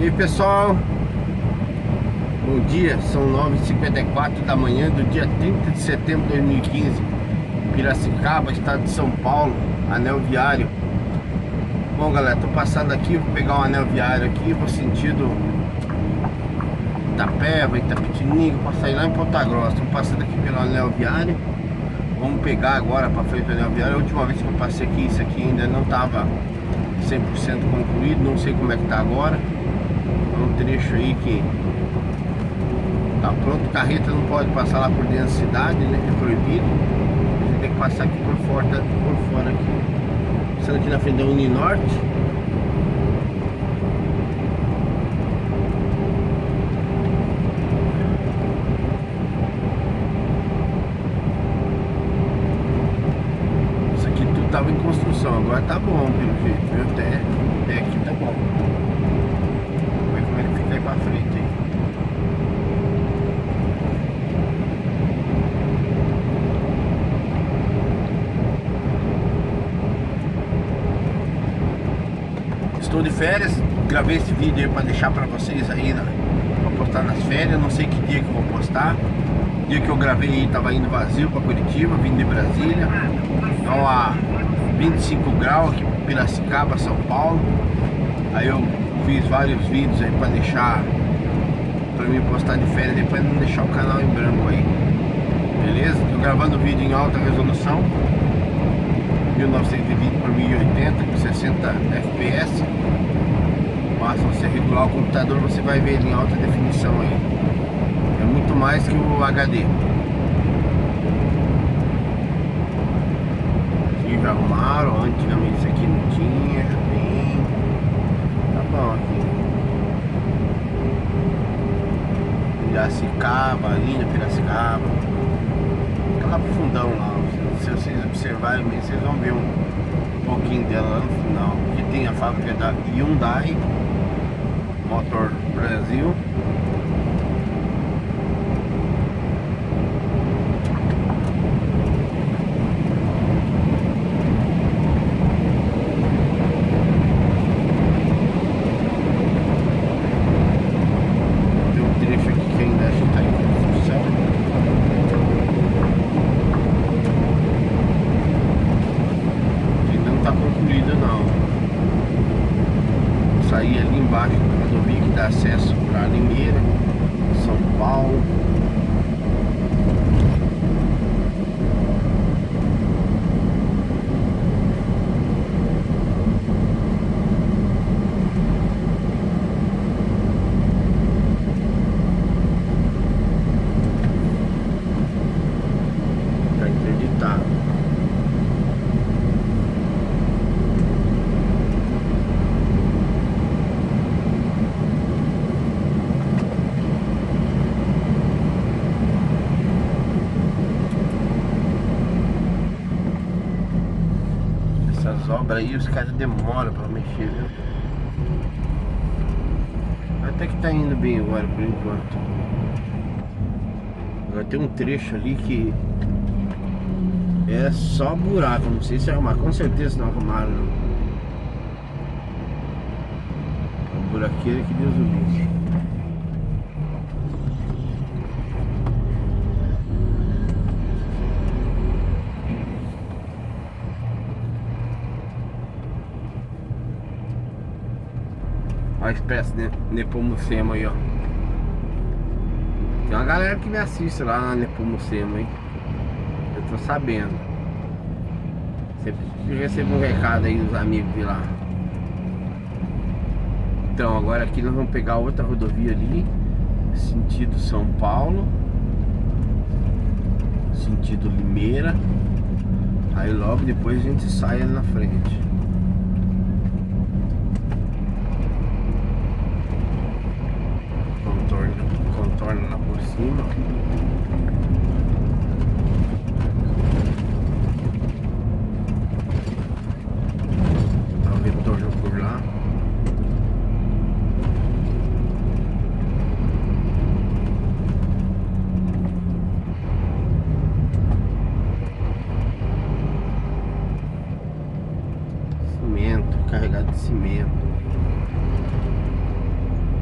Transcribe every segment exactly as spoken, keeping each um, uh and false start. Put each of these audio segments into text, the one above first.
E aí, pessoal, bom dia, são nove e cinquenta e quatro da manhã do dia trinta de setembro de dois mil e quinze, Piracicaba, estado de São Paulo, anel viário. Bom, galera, tô passando aqui, vou pegar um anel viário aqui, vou sentido Itapeva, Itapetininga, para sair lá em Ponta Grossa. Tô passando aqui pelo anel viário, vamos pegar agora para frente do anel viário. A última vez que eu passei aqui, isso aqui ainda não tava cem por cento concluído, não sei como é que tá agora. É um trecho aí que tá pronto, carreta não pode passar lá por dentro da cidade, né? É proibido. A gente tem que passar aqui por fora, por fora aqui. Passando aqui na frente da Uninorte. Isso aqui tudo tava em construção, agora tá bom, pelo jeito, viu? Até, até aqui tá bom. Vamos ver como é que fica aí pra frente aí. Estou de férias, gravei esse vídeo aí para deixar para vocês aí, né, para postar nas férias. Não sei que dia que eu vou postar. O dia que eu gravei aí tava indo vazio para Curitiba, vindo de Brasília. Então a vinte e cinco graus aqui em Piracicaba, São Paulo. Aí eu fiz vários vídeos aí para deixar, para mim postar de férias, depois não deixar o canal em branco aí. Beleza? Tô gravando o vídeo em alta resolução, mil novecentos e vinte por mil e oitenta com sessenta F P S. Basta você regular o computador, você vai ver ele em alta definição aí. É muito mais que o H D. Aqui já arrumaram, antigamente isso aqui não tinha, já tem. Tá bom aqui. Piracicaba, linda Piracicaba. Lá pro fundão lá, se vocês observarem, vocês vão ver um, um pouquinho dela lá no final. Aqui tem a fábrica da Hyundai Motor Brasil. Tem um trecho aqui que ainda está em construção. Tá concluído não. Saí ali embaixo da rodovia que dá acesso para Limeira, São Paulo. Tá interditado. Essas obras aí, os caras demoram pra mexer, viu? Até que tá indo bem agora, por enquanto. Agora tem um trecho ali que é só buraco, não sei se arrumar. Com certeza não arrumaram, não. É buraqueira que Deus o livre. Olha a espécie de Nepomucema aí, ó. Tem uma galera que me assiste lá na Nepomucema, hein? Eu tô sabendo. Sempre recebo um recado aí dos amigos de lá. Então, agora aqui nós vamos pegar outra rodovia ali, sentido São Paulo, sentido Limeira. Aí logo depois a gente sai ali na frente. Contorna lá por cima. Tá o retorno por lá. Cimento, carregado de cimento.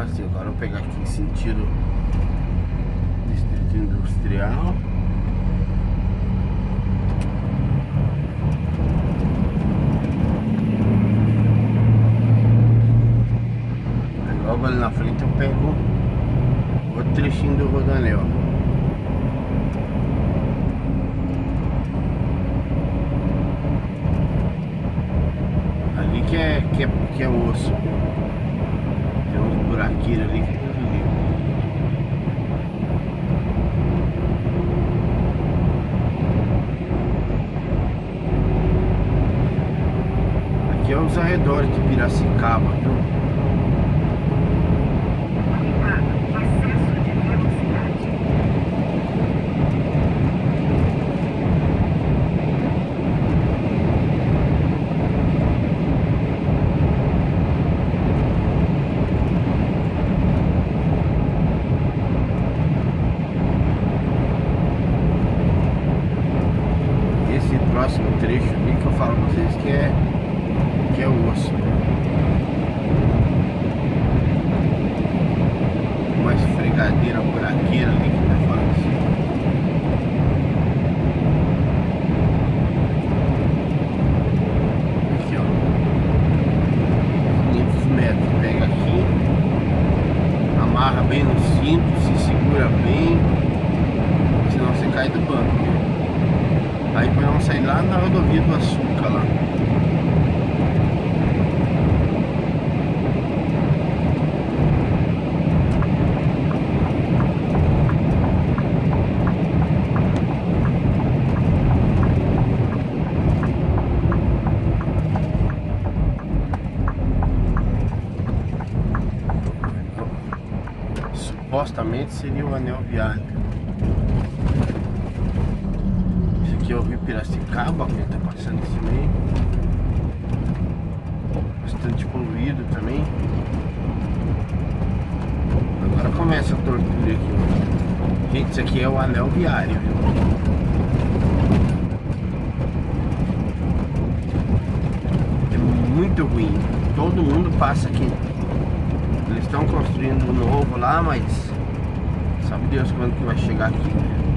vazio. Agora eu vou pegar aqui em sentido Distrito Industrial. Aí logo ali na frente eu pego outro trechinho do Rodoanel. Ali que é, que é, que é osso. Tem uns buraquinhos ali que Deus me livre. Aqui é os arredores de Piracicaba, viu? Excesso de velocidade. Esse próximo trecho ali que eu falo pra vocês que é que é o osso. Uma esfregadeira buraqueira ali que tá falando assim. Aqui, ó. quinhentos metros. Pega aqui, amarra bem no cinto, se segura bem, senão você cai do banco, viu? Aí depois vamos sair lá na rodovia do Açúcar lá. Supostamente seria o anel viário. Esse aqui é o Rio Piracicaba, que está passando em cima aí. Bastante poluído também. Agora começa a tortura aqui, ó. Gente, isso aqui é o anel viário, viu? É muito ruim. Todo mundo passa aqui. Eles estão construindo um novo lá, mas sabe Deus quando que vai chegar aqui.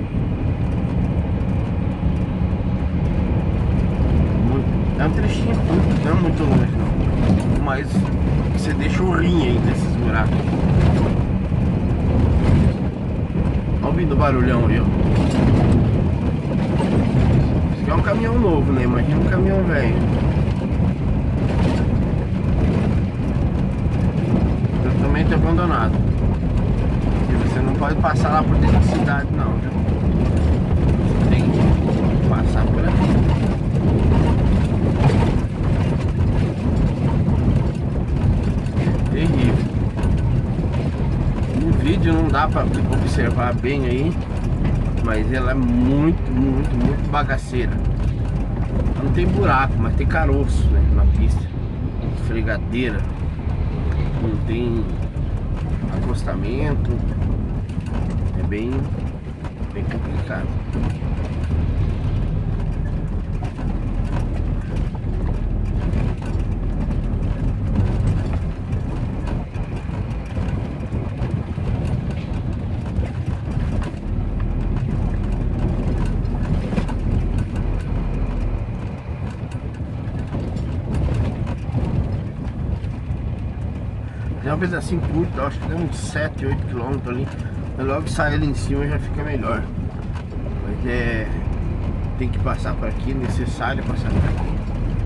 Muito, é um trechinho curto, não é muito longe não. Mas você deixa o rim aí desses buracos. Olha ouvindo o barulhão aí, ó. Isso aqui é um caminhão novo, né? Imagina um caminhão velho. Totalmente abandonado. E você não pode passar lá por dentro da cidade não, viu? Você tem que passar por aqui. Terrível. No vídeo não dá pra observar bem aí, mas ela é muito, muito, muito bagaceira. Não tem buraco, mas tem caroço, né, na pista. Esfregadeira. Não tem acostamento. É bem, bem complicado. É um pedacinho curto, acho que tem uns sete, oito quilômetros ali. Mas logo que sai ali em cima já fica melhor. Mas é... tem que passar por aqui, é necessário passar por aqui.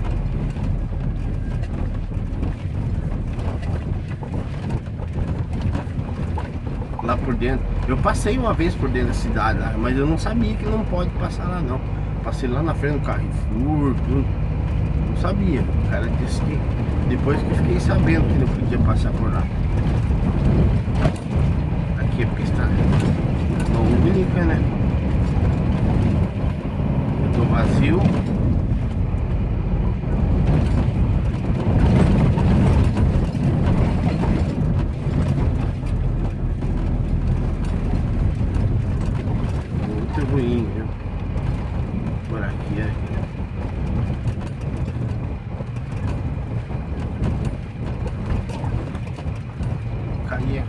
Lá por dentro. Eu passei uma vez por dentro da cidade lá, mas eu não sabia que não pode passar lá não. Passei lá na frente do Carrefour, tudo. Não sabia. O cara disse que depois que eu fiquei sabendo que não podia passar por lá. Aqui é pista única, né? Eu tô vazio. Muito ruim, viu? Por aqui, aqui. Caí aqui.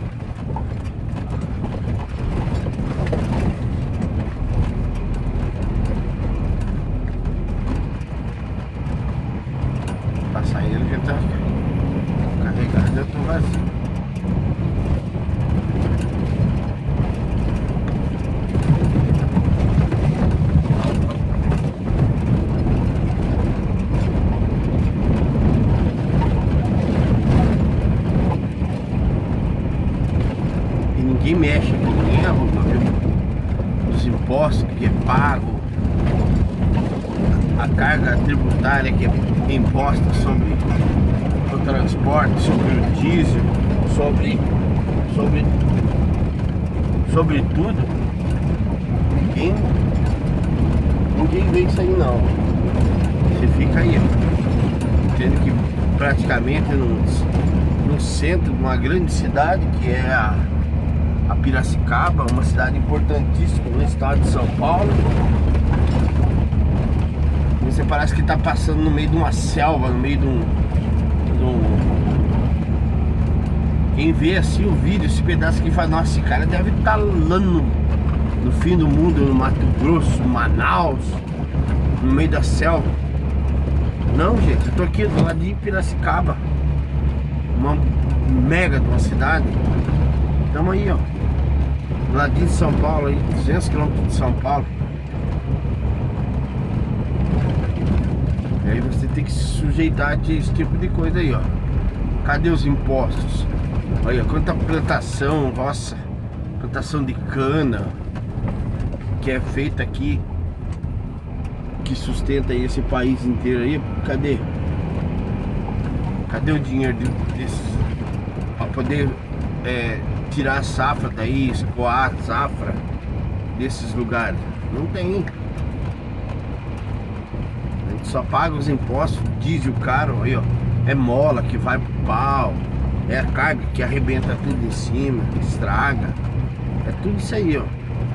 tá carregado, eu tô vazio. E ninguém mexe aqui, ninguém arruma, viu? Os impostos que é pago, a carga tributária que é imposta sobre o transporte, sobre o diesel, sobre sobre sobre tudo, ninguém ninguém vê isso aí não. Você fica aí, ó, tendo que praticamente no, no centro de uma grande cidade que é a, a Piracicaba, uma cidade importantíssima no estado de São Paulo. Você parece que tá passando no meio de uma selva, no meio de um, de um... Quem vê assim o vídeo, esse pedaço aqui, fala, nossa, esse cara deve estar lá no, no fim do mundo, no Mato Grosso, Manaus, no meio da selva. Não, gente, eu tô aqui do lado de Piracicaba, uma mega de uma cidade. Tamo aí, ó, do ladinho de São Paulo, aí, duzentos quilômetros de São Paulo. E aí você tem que se sujeitar a esse tipo de coisa aí, ó. Cadê os impostos? Olha, quanta plantação, roça, plantação de cana que é feita aqui, que sustenta aí esse país inteiro aí. Cadê? Cadê o dinheiro desse para poder é, tirar a safra daí, escoar a safra desses lugares? Não tem. Só paga os impostos, diesel caro, aí ó, é mola que vai pro pau, é a carga que arrebenta tudo em cima, que estraga, é tudo isso aí, ó.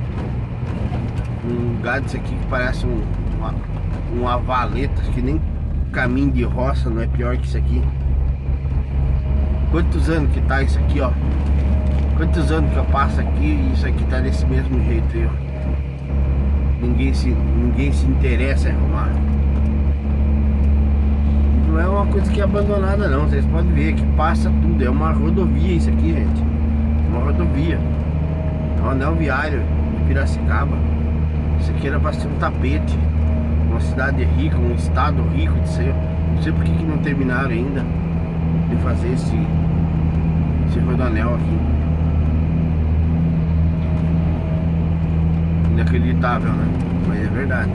Um lugar desse aqui que parece um, uma, uma valeta, que nem caminho de roça, não é pior que isso aqui. Quantos anos que tá isso aqui, ó? Quantos anos que eu passo aqui e isso aqui tá desse mesmo jeito aí, ó. Ninguém se, ninguém se interessa em arrumar. Não é uma coisa que é abandonada não, vocês podem ver que passa tudo, é uma rodovia isso aqui, gente. Uma rodovia, é um anel viário de Piracicaba. Isso aqui era para ser um tapete, uma cidade rica, um estado rico de ser. Não sei por que, que não terminaram ainda de fazer esse, esse rodoanel aqui. Inacreditável, né? Mas é verdade.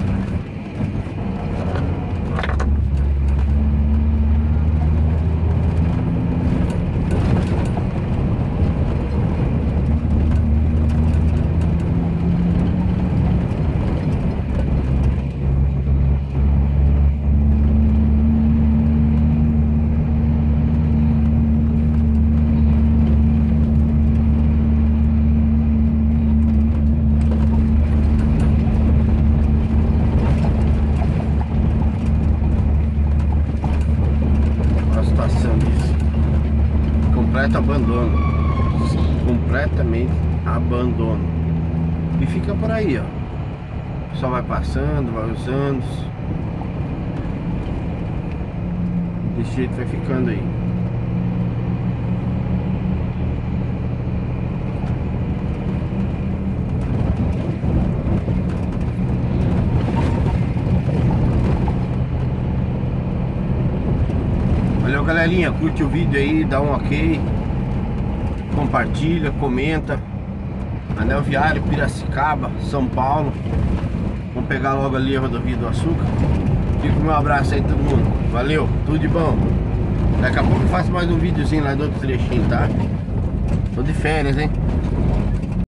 Completo abandono, completamente abandono. E fica por aí, ó. Só vai passando, vai usando. Desse jeito vai ficando aí. Valeu, galerinha, curte o vídeo aí, dá um ok, compartilha, comenta. Anel viário Piracicaba, São Paulo. Vamos pegar logo ali a rodovia do Açúcar. Fica o meu abraço aí todo mundo. Valeu, tudo de bom. Daqui a pouco eu faço mais um videozinho lá do outro trechinho, tá? Tô de férias, hein?